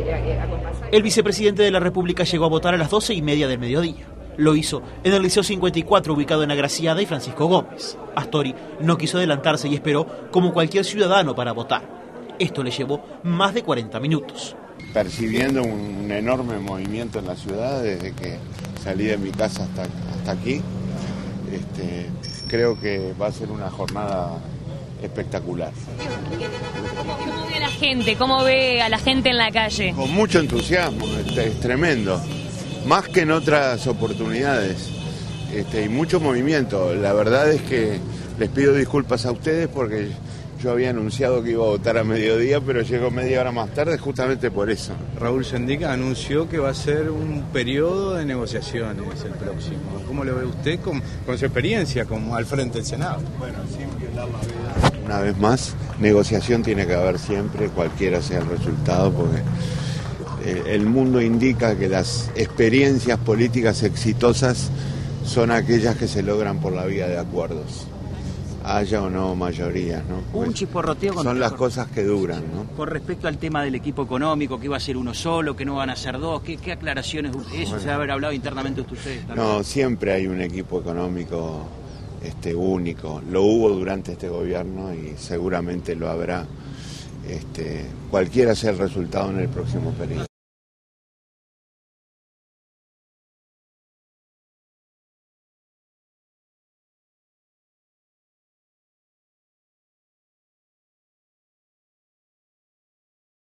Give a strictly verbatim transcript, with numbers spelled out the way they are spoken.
El vicepresidente de la República llegó a votar a las doce y media del mediodía. Lo hizo en el Liceo cincuenta y cuatro, ubicado en Agraciada y Francisco Gómez. Astori no quiso adelantarse y esperó como cualquier ciudadano para votar. Esto le llevó más de cuarenta minutos. Percibiendo un enorme movimiento en la ciudad desde que salí de mi casa hasta, hasta aquí, este, creo que va a ser una jornada espectacular. ¿Cómo ve a la gente? ¿Cómo ve a la gente en la calle? Con mucho entusiasmo, este, es tremendo, más que en otras oportunidades, este, y mucho movimiento. La verdad es que les pido disculpas a ustedes porque yo había anunciado que iba a votar a mediodía, pero llegó media hora más tarde justamente por eso. Raúl Sendic anunció que va a ser un periodo de negociaciones el próximo. ¿Cómo lo ve usted con, con su experiencia como al frente del Senado? Bueno, sin la vida. Una vez más, negociación tiene que haber siempre, cualquiera sea el resultado, porque el mundo indica que las experiencias políticas exitosas son aquellas que se logran por la vía de acuerdos. Haya o no mayoría, ¿no? Un Pues chisporroteo con son las cosas que duran, ¿no? Con respecto al tema del equipo económico, que iba a ser uno solo, que no van a ser dos, ¿qué, qué aclaraciones? Eso bueno, se va a haber hablado internamente de ustedes también. No, siempre hay un equipo económico este, único. Lo hubo durante este gobierno y seguramente lo habrá, este, cualquiera sea el resultado en el próximo periodo.